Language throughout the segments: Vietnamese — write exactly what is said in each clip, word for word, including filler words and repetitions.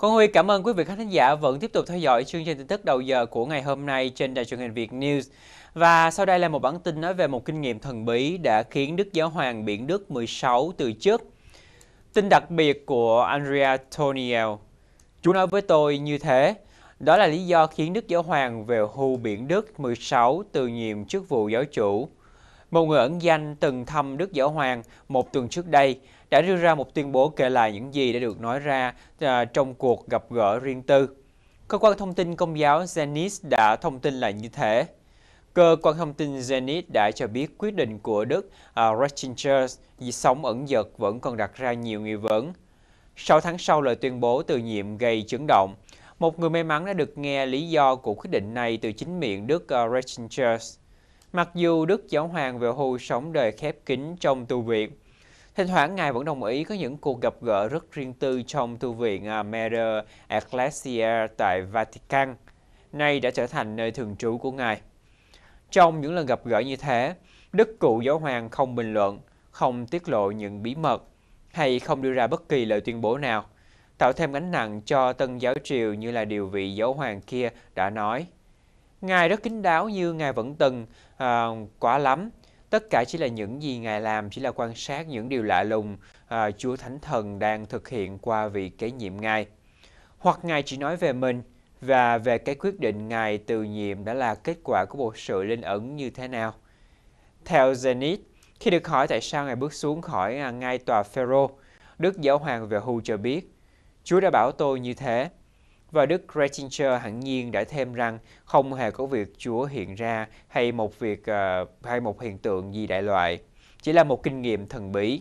Con Huy cảm ơn quý vị khán thính giả vẫn tiếp tục theo dõi chương trình tin tức đầu giờ của ngày hôm nay trên đài truyền hình Việt News. Và sau đây là một bản tin nói về một kinh nghiệm thần bí đã khiến Đức Giáo hoàng Biển Đức mười sáu từ chức. Tin đặc biệt của Andrea Toniel. Chúa nói với tôi như thế. Đó là lý do khiến Đức Giáo hoàng về hưu Biển Đức mười sáu từ nhiệm chức vụ giáo chủ. Một người ẩn danh từng thăm Đức Giáo hoàng một tuần trước đây đã đưa ra một tuyên bố kể lại những gì đã được nói ra à, trong cuộc gặp gỡ riêng tư. Cơ quan thông tin Công giáo Zenit đã thông tin là như thế. Cơ quan thông tin Zenit đã cho biết quyết định của Đức uh, Ratzinger sống ẩn dật vẫn còn đặt ra nhiều nghi vấn. Sáu tháng sau lời tuyên bố từ nhiệm gây chấn động, một người may mắn đã được nghe lý do của quyết định này từ chính miệng Đức uh, Ratzinger. Mặc dù Đức Giáo hoàng về hưu sống đời khép kín trong tu viện, thỉnh thoảng Ngài vẫn đồng ý có những cuộc gặp gỡ rất riêng tư trong tu viện Mater Ecclesiae tại Vatican, nay đã trở thành nơi thường trú của Ngài. Trong những lần gặp gỡ như thế, Đức Cựu Giáo hoàng không bình luận, không tiết lộ những bí mật, hay không đưa ra bất kỳ lời tuyên bố nào, tạo thêm gánh nặng cho tân giáo triều như là điều vị giáo hoàng kia đã nói. Ngài rất kín đáo như Ngài vẫn từng, à, quá lắm. Tất cả chỉ là những gì Ngài làm, chỉ là quan sát những điều lạ lùng à, Chúa Thánh Thần đang thực hiện qua vị kế nhiệm Ngài. Hoặc Ngài chỉ nói về mình và về cái quyết định Ngài từ nhiệm đã là kết quả của một sự linh ẩn như thế nào. Theo Zenit, khi được hỏi tại sao Ngài bước xuống khỏi à, ngai tòa Phêrô, Đức Giáo hoàng về hưu cho biết, Chúa đã bảo tôi như thế. Và Đức Ratzinger hẳn nhiên đã thêm rằng không hề có việc Chúa hiện ra hay một việc uh, hay một hiện tượng gì đại loại, chỉ là một kinh nghiệm thần bí.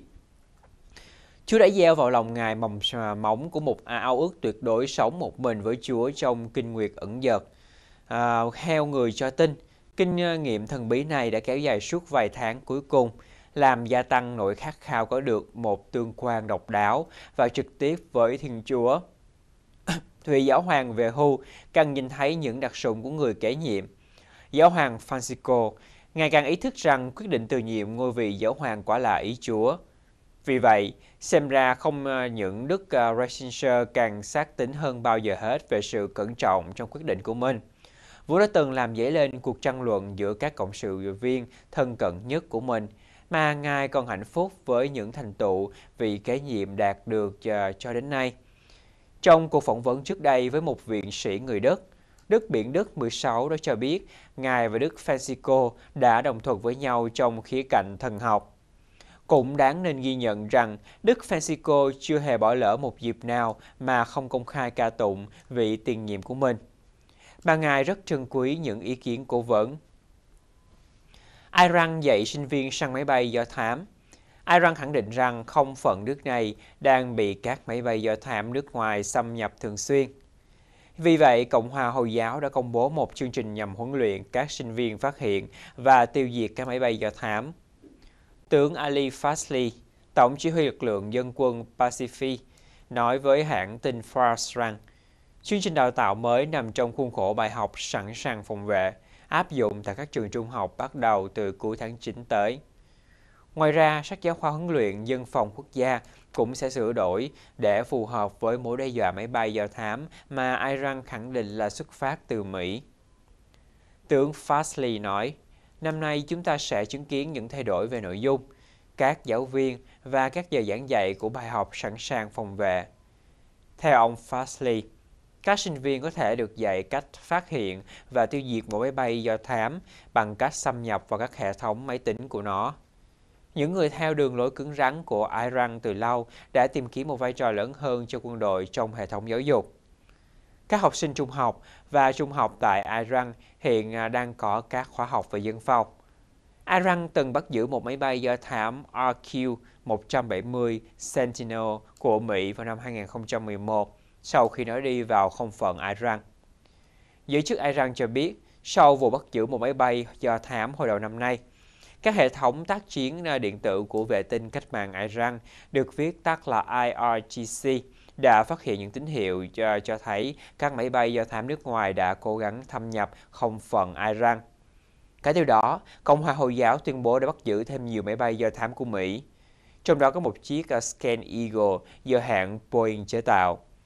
Chúa đã gieo vào lòng Ngài mầm móng của một ao ước tuyệt đối sống một mình với Chúa trong kinh nguyệt ẩn dật. À, theo người cho tin, kinh nghiệm thần bí này đã kéo dài suốt vài tháng cuối cùng, làm gia tăng nỗi khát khao có được một tương quan độc đáo và trực tiếp với Thiên Chúa. Vị giáo hoàng về hưu càng nhìn thấy những đặc sủng của người kế nhiệm. Giáo hoàng Francisco ngày càng ý thức rằng quyết định từ nhiệm ngôi vị giáo hoàng quả là ý Chúa. Vì vậy, xem ra không những Đức Ratzinger càng xác tín hơn bao giờ hết về sự cẩn trọng trong quyết định của mình. Vua đã từng làm dấy lên cuộc tranh luận giữa các cộng sự viên thân cận nhất của mình, mà Ngài còn hạnh phúc với những thành tựu vị kế nhiệm đạt được cho đến nay. Trong cuộc phỏng vấn trước đây với một viện sĩ người Đức, Đức Biển Đức mười sáu đã cho biết Ngài và Đức Francisco đã đồng thuận với nhau trong khía cạnh thần học. Cũng đáng nên ghi nhận rằng Đức Francisco chưa hề bỏ lỡ một dịp nào mà không công khai ca tụng vị tiền nhiệm của mình, mà Ngài rất trân quý những ý kiến cố vấn. Iran dạy sinh viên săn máy bay do thám. Iran khẳng định rằng không phận nước này đang bị các máy bay do thám nước ngoài xâm nhập thường xuyên. Vì vậy, Cộng hòa Hồi giáo đã công bố một chương trình nhằm huấn luyện các sinh viên phát hiện và tiêu diệt các máy bay do thám. Tướng Ali Fazli, Tổng chỉ huy lực lượng dân quân Pacific, nói với hãng tin Fars rằng chương trình đào tạo mới nằm trong khuôn khổ bài học sẵn sàng phòng vệ, áp dụng tại các trường trung học bắt đầu từ cuối tháng chín tới. Ngoài ra, sách giáo khoa huấn luyện dân phòng quốc gia cũng sẽ sửa đổi để phù hợp với mối đe dọa máy bay do thám mà Iran khẳng định là xuất phát từ Mỹ. Tướng Fazli nói, năm nay chúng ta sẽ chứng kiến những thay đổi về nội dung, các giáo viên và các giờ giảng dạy của bài học sẵn sàng phòng vệ. Theo ông Fazli, các sinh viên có thể được dạy cách phát hiện và tiêu diệt một máy bay do thám bằng cách xâm nhập vào các hệ thống máy tính của nó. Những người theo đường lối cứng rắn của Iran từ lâu đã tìm kiếm một vai trò lớn hơn cho quân đội trong hệ thống giáo dục. Các học sinh trung học và trung học tại Iran hiện đang có các khóa học về dân phòng. Iran từng bắt giữ một máy bay do thám R Q một trăm bảy mươi Sentinel của Mỹ vào năm hai nghìn không trăm mười một sau khi nó đi vào không phận Iran. Giới chức Iran cho biết sau vụ bắt giữ một máy bay do thám hồi đầu năm nay, các hệ thống tác chiến điện tử của vệ tinh cách mạng Iran, được viết tắt là I R G C, đã phát hiện những tín hiệu cho, cho thấy các máy bay do thám nước ngoài đã cố gắng thâm nhập không phận Iran. Cả theo đó, Cộng hòa Hồi giáo tuyên bố đã bắt giữ thêm nhiều máy bay do thám của Mỹ, trong đó có một chiếc Scan Eagle do hãng Boeing chế tạo.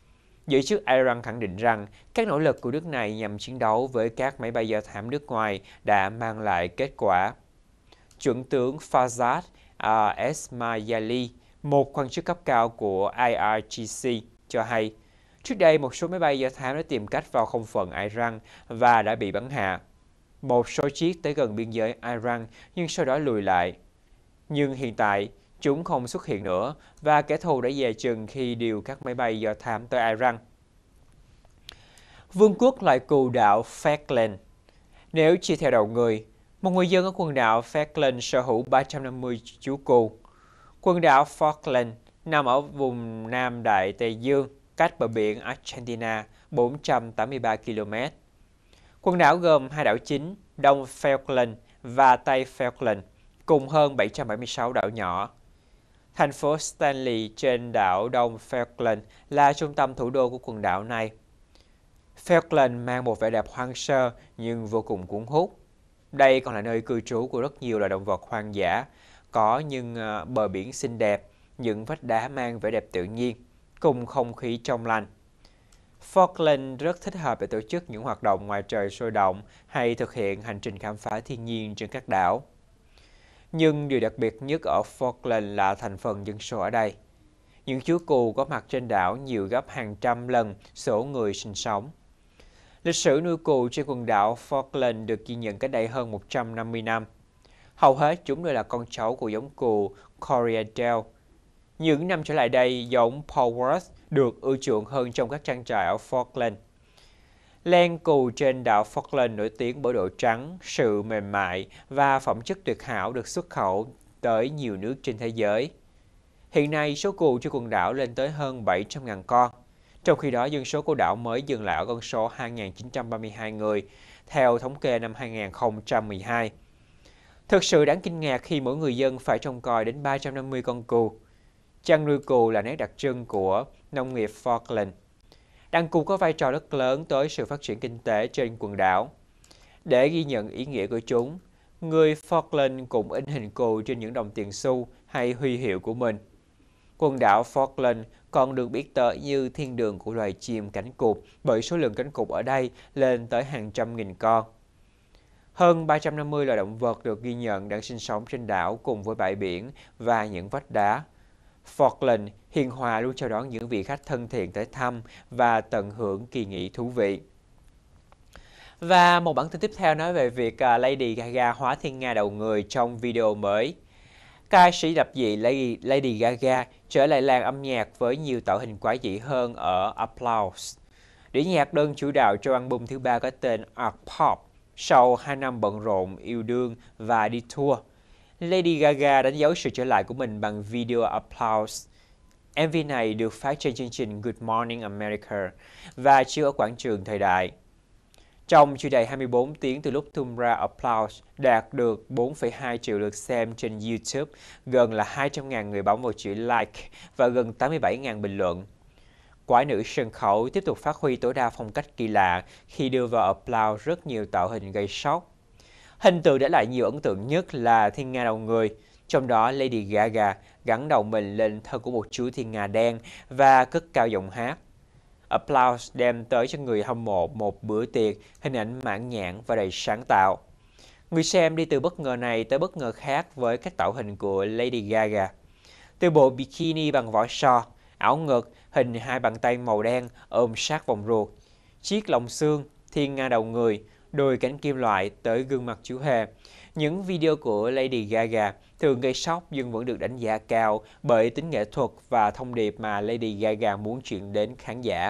Giới chức Iran khẳng định rằng các nỗ lực của nước này nhằm chiến đấu với các máy bay do thám nước ngoài đã mang lại kết quả. Chuẩn tướng Fazad uh, Esmaili, một quan chức cấp cao của i rờ giê xê, cho hay trước đây một số máy bay do thám đã tìm cách vào không phận Iran và đã bị bắn hạ. Một số chiếc tới gần biên giới Iran nhưng sau đó lùi lại. Nhưng hiện tại, chúng không xuất hiện nữa và kẻ thù đã dè chừng khi điều các máy bay do thám tới Iran. Vương quốc loài cừu đảo Falkland. Nếu chia theo đầu người, một người dân ở quần đảo Falkland sở hữu ba trăm năm mươi chú cừu. Quần đảo Falkland nằm ở vùng Nam Đại Tây Dương, cách bờ biển Argentina bốn trăm tám mươi ba ki lô mét. Quần đảo gồm hai đảo chính, Đông Falkland và Tây Falkland, cùng hơn bảy trăm bảy mươi sáu đảo nhỏ. Thành phố Stanley trên đảo Đông Falkland là trung tâm thủ đô của quần đảo này. Falkland mang một vẻ đẹp hoang sơ nhưng vô cùng cuốn hút. Đây còn là nơi cư trú của rất nhiều loài động vật hoang dã, có nhưng uh, bờ biển xinh đẹp, những vách đá mang vẻ đẹp tự nhiên, cùng không khí trong lành. Falkland rất thích hợp để tổ chức những hoạt động ngoài trời sôi động hay thực hiện hành trình khám phá thiên nhiên trên các đảo. Nhưng điều đặc biệt nhất ở Falkland là thành phần dân số ở đây. Những chú cừu có mặt trên đảo nhiều gấp hàng trăm lần số người sinh sống. Lịch sử nuôi cừu trên quần đảo Falkland được ghi nhận cách đây hơn một trăm năm mươi năm. Hầu hết chúng đều là con cháu của giống cừu Corriedale. Những năm trở lại đây, giống Polworth được ưa chuộng hơn trong các trang trại ở Falkland. Len cừu trên đảo Falkland nổi tiếng bởi độ trắng, sự mềm mại và phẩm chất tuyệt hảo được xuất khẩu tới nhiều nước trên thế giới. Hiện nay, số cừu trên quần đảo lên tới hơn bảy trăm nghìn con. Trong khi đó, dân số của đảo mới dừng lại ở con số hai nghìn chín trăm ba mươi hai người, theo thống kê năm hai nghìn không trăm mười hai. Thực sự đáng kinh ngạc khi mỗi người dân phải trông coi đến ba trăm năm mươi con cừu. Chăn nuôi cừu là nét đặc trưng của nông nghiệp Falkland. Đàn cừu có vai trò rất lớn tới sự phát triển kinh tế trên quần đảo. Để ghi nhận ý nghĩa của chúng, người Falkland cũng in hình cừu trên những đồng tiền xu hay huy hiệu của mình. Quần đảo Falkland còn được biết tới như thiên đường của loài chim cánh cụt bởi số lượng cánh cụt ở đây lên tới hàng trăm nghìn con. Hơn ba trăm năm mươi loài động vật được ghi nhận đang sinh sống trên đảo cùng với bãi biển và những vách đá. Falkland hiền hòa luôn chào đón những vị khách thân thiện tới thăm và tận hưởng kỳ nghỉ thú vị. Và một bản tin tiếp theo nói về việc Lady Gaga hóa thiên nga đầu người trong video mới. Ca sĩ lập dị Lady, Lady Gaga trở lại làng âm nhạc với nhiều tạo hình quái dị hơn ở Applause. Đĩa nhạc đơn chủ đạo trong album thứ ba có tên Art Pop. Sau hai năm bận rộn, yêu đương và đi tour, Lady Gaga đánh dấu sự trở lại của mình bằng video Applause. em vê này được phát trên chương trình Good Morning America và chiếu ở quảng trường thời đại. Trong chưa đầy hai mươi bốn tiếng từ lúc tung ra, Applause đạt được bốn phẩy hai triệu lượt xem trên YouTube, gần là hai trăm nghìn người bấm vào chữ like và gần tám mươi bảy nghìn bình luận. Quái nữ sân khấu tiếp tục phát huy tối đa phong cách kỳ lạ khi đưa vào Applause rất nhiều tạo hình gây sốc. Hình tượng để lại nhiều ấn tượng nhất là thiên nga đầu người, trong đó Lady Gaga gắn đầu mình lên thân của một chú thiên nga đen và cất cao giọng hát. Applause đem tới cho người hâm mộ một bữa tiệc, hình ảnh mãn nhãn và đầy sáng tạo. Người xem đi từ bất ngờ này tới bất ngờ khác với các tạo hình của Lady Gaga. Từ bộ bikini bằng vỏ sò, áo ngực, hình hai bàn tay màu đen ôm sát vòng ruột, chiếc lồng xương, thiên nga đầu người, đôi cánh kim loại tới gương mặt chú hề. Những video của Lady Gaga thường gây sốc nhưng vẫn được đánh giá cao bởi tính nghệ thuật và thông điệp mà Lady Gaga muốn truyền đến khán giả.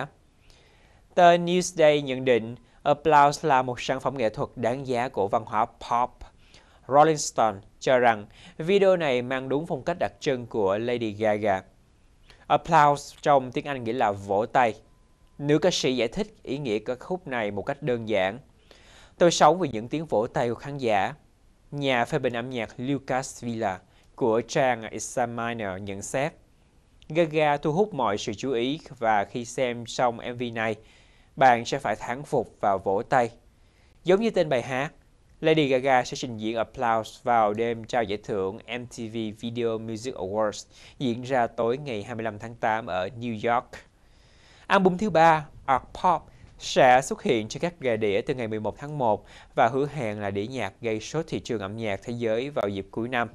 Tờ Newsday nhận định Applause là một sản phẩm nghệ thuật đáng giá của văn hóa pop. Rolling Stone cho rằng video này mang đúng phong cách đặc trưng của Lady Gaga. Applause trong tiếng Anh nghĩa là vỗ tay. Nữ ca sĩ giải thích ý nghĩa ca khúc này một cách đơn giản. Tôi sống vì những tiếng vỗ tay của khán giả. Nhà phê bình âm nhạc Lucas Villa của trang Examiner nhận xét, Gaga thu hút mọi sự chú ý và khi xem xong em vê này, bạn sẽ phải thán phục và vỗ tay. Giống như tên bài hát, Lady Gaga sẽ trình diễn Applause vào đêm trao giải thưởng em tê vê Video Music Awards diễn ra tối ngày hai mươi lăm tháng tám ở New York. Album thứ ba, Art Pop, sẽ xuất hiện trên các gà đĩa từ ngày mười một tháng một và hứa hẹn là đĩa nhạc gây sốt thị trường âm nhạc thế giới vào dịp cuối năm.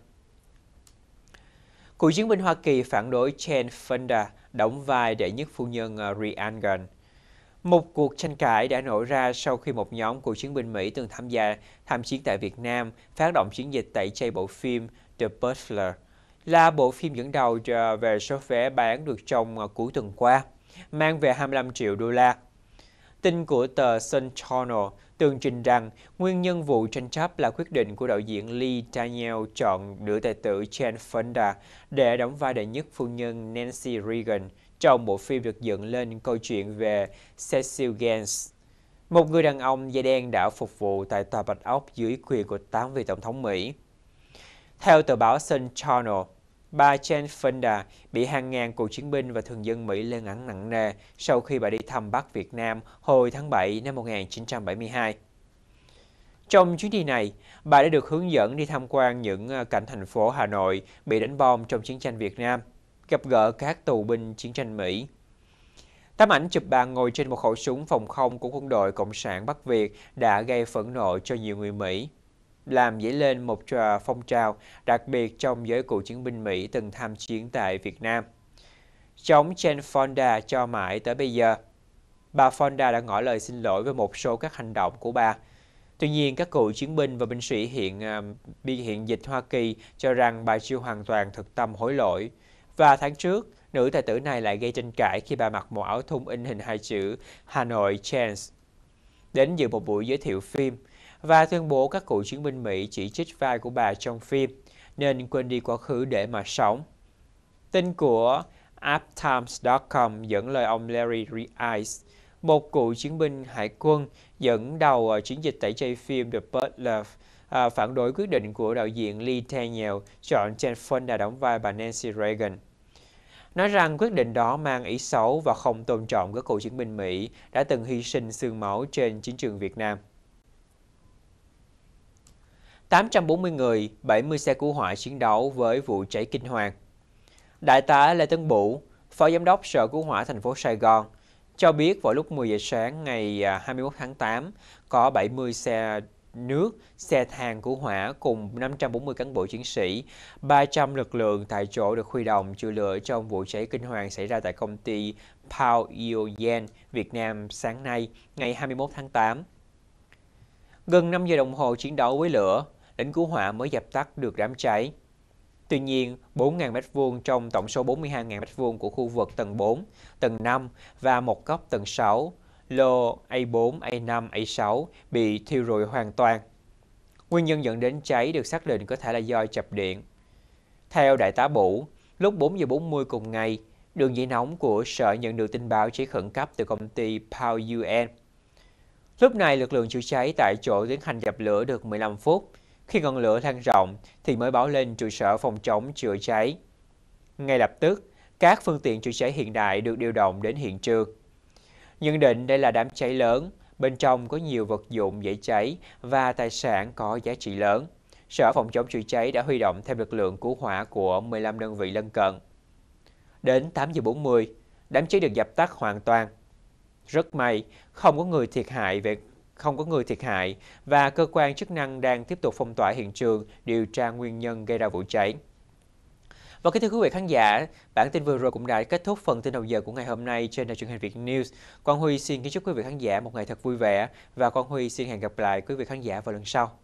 Cựu chiến binh Hoa Kỳ phản đối Jane Fonda đóng vai đệ nhất phu nhân Rhiannon. Một cuộc tranh cãi đã nổ ra sau khi một nhóm cựu chiến binh Mỹ từng tham gia tham chiến tại Việt Nam phát động chiến dịch tẩy chay bộ phim The Butler, là bộ phim dẫn đầu về số vé bán được trong cuối tuần qua, mang về hai mươi lăm triệu đô la. Tin của tờ Sun Journal tường trình rằng nguyên nhân vụ tranh chấp là quyết định của đạo diễn Lee Daniel chọn nữ tài tử Jane Fonda để đóng vai đệ nhất phu nhân Nancy Reagan trong bộ phim được dựng lên câu chuyện về Cecil Gaines, một người đàn ông da đen đã phục vụ tại Tòa Bạch Ốc dưới quyền của tám vị tổng thống Mỹ. Theo tờ báo Sun Journal, bà Jane Fonda bị hàng ngàn cựu chiến binh và thường dân Mỹ lên án nặng nề sau khi bà đi thăm Bắc Việt Nam hồi tháng bảy năm một nghìn chín trăm bảy mươi hai. Trong chuyến đi này, bà đã được hướng dẫn đi tham quan những cảnh thành phố Hà Nội bị đánh bom trong chiến tranh Việt Nam, gặp gỡ các tù binh chiến tranh Mỹ. Tấm ảnh chụp bà ngồi trên một khẩu súng phòng không của quân đội Cộng sản Bắc Việt đã gây phẫn nộ cho nhiều người Mỹ, làm dấy lên một phong trào đặc biệt trong giới cựu chiến binh Mỹ từng tham chiến tại Việt Nam. Chống Jane Fonda cho mãi tới bây giờ. Bà Fonda đã ngỏ lời xin lỗi về một số các hành động của bà. Tuy nhiên, các cựu chiến binh và binh sĩ hiện uh, hiện dịch Hoa Kỳ cho rằng bà chưa hoàn toàn thực tâm hối lỗi. Và tháng trước, nữ tài tử này lại gây tranh cãi khi bà mặc một áo thun in hình hai chữ Hanoi Chance đến dự một buổi giới thiệu phim và tuyên bố các cựu chiến binh Mỹ chỉ trích vai của bà trong phim nên quên đi quá khứ để mà sống. Tin của uptimes chấm com dẫn lời ông Larry Rice, một cựu chiến binh hải quân dẫn đầu chiến dịch tẩy chay phim The Butler, à, phản đối quyết định của đạo diễn Lee Daniel chọn Jane Fonda đóng vai bà Nancy Reagan, nói rằng quyết định đó mang ý xấu và không tôn trọng các cựu chiến binh Mỹ đã từng hy sinh xương máu trên chiến trường Việt Nam. tám trăm bốn mươi người, bảy mươi xe cứu hỏa chiến đấu với vụ cháy kinh hoàng. Đại tá Lê Tấn Bửu, Phó Giám đốc Sở Cứu hỏa thành phố Sài Gòn, cho biết vào lúc mười giờ sáng ngày hai mươi mốt tháng tám, có bảy mươi xe nước, xe thang cứu hỏa cùng năm trăm bốn mươi cán bộ chiến sĩ, ba trăm lực lượng tại chỗ được huy động chữa lửa trong vụ cháy kinh hoàng xảy ra tại công ty Pao Ioyen Việt Nam sáng nay, ngày hai mươi mốt tháng tám. Gần năm giờ đồng hồ chiến đấu với lửa, lính cứu hỏa mới dập tắt được đám cháy. Tuy nhiên, bốn nghìn mét vuông trong tổng số bốn mươi hai nghìn mét vuông của khu vực tầng bốn, tầng năm và một góc tầng sáu, lô A bốn, A năm, A sáu bị thiêu rụi hoàn toàn. Nguyên nhân dẫn đến cháy được xác định có thể là do chập điện. Theo đại tá Bửu, lúc bốn giờ bốn mươi cùng ngày, đường dây nóng của sở nhận được tin báo cháy khẩn cấp từ công ty Pao Ioyen. Lúc này, lực lượng chữa cháy tại chỗ tiến hành dập lửa được mười lăm phút. Khi ngọn lửa lan rộng thì mới báo lên trụ sở phòng chống chữa cháy. Ngay lập tức, các phương tiện chữa cháy hiện đại được điều động đến hiện trường. Nhận định đây là đám cháy lớn, bên trong có nhiều vật dụng dễ cháy và tài sản có giá trị lớn. Sở phòng chống chữa cháy đã huy động thêm lực lượng cứu hỏa của mười lăm đơn vị lân cận. Đến tám giờ bốn mươi, đám cháy được dập tắt hoàn toàn. Rất may, không có người thiệt hại về không có người thiệt hại và cơ quan chức năng đang tiếp tục phong tỏa hiện trường, điều tra nguyên nhân gây ra vụ cháy. Và kính thưa quý vị khán giả, bản tin vừa rồi cũng đã kết thúc phần tin đầu giờ của ngày hôm nay trên đài truyền hình Việt News. Quang Huy xin kính chúc quý vị khán giả một ngày thật vui vẻ và Quang Huy xin hẹn gặp lại quý vị khán giả vào lần sau.